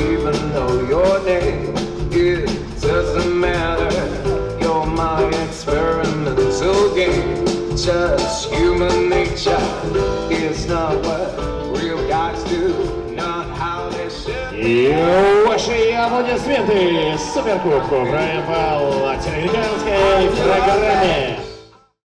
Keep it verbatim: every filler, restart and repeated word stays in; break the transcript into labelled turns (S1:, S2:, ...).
S1: even though your name, it doesn't matter. You're my experimental game. Just human nature is not what real guys do, not how they should.
S2: И ваши аплодисменты Суперкубку ProAm по латиноамериканской программе.